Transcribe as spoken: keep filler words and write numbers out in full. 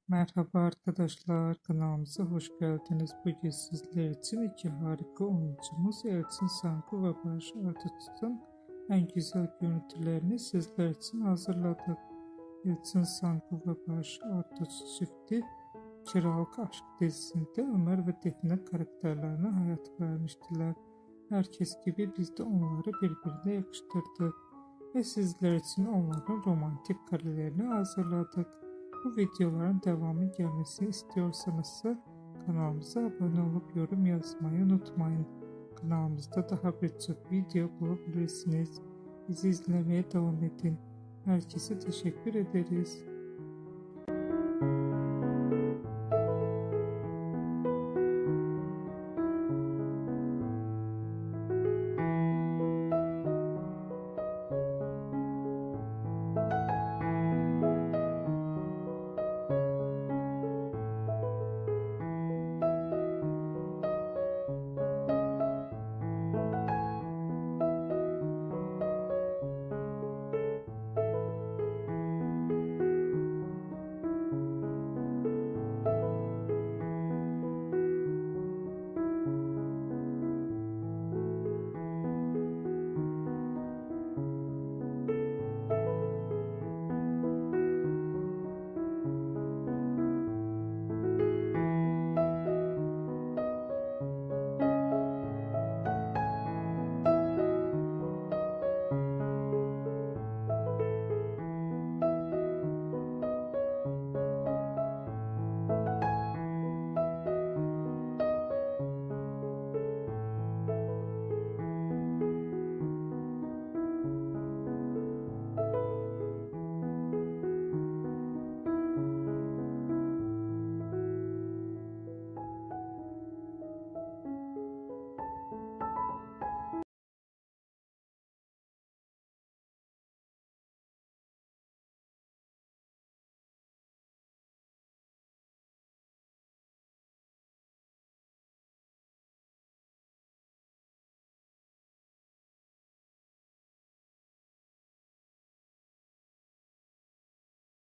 Merhaba arkadaşlar, kanalımıza hoş geldiniz. Bugün sizler için iki harika oyuncumuz Elçin Sangu ve Barış Arduç'un en güzel görüntülerini sizler için hazırladık. Elçin Sangu ve Barış Arduç çifti Kiralık Aşk dizisinde Ömer ve Defne karakterlerine hayat vermiştiler. Herkes gibi biz de onları birbirine yakıştırdık ve sizler için onların romantik karelerini hazırladık. Bu videoların devamı gelmesini istiyorsanız kanalımıza abone olup yorum yazmayı unutmayın. Kanalımızda daha birçok video bulabilirsiniz. Bizi izlemeye devam edin. Herkese teşekkür ederiz.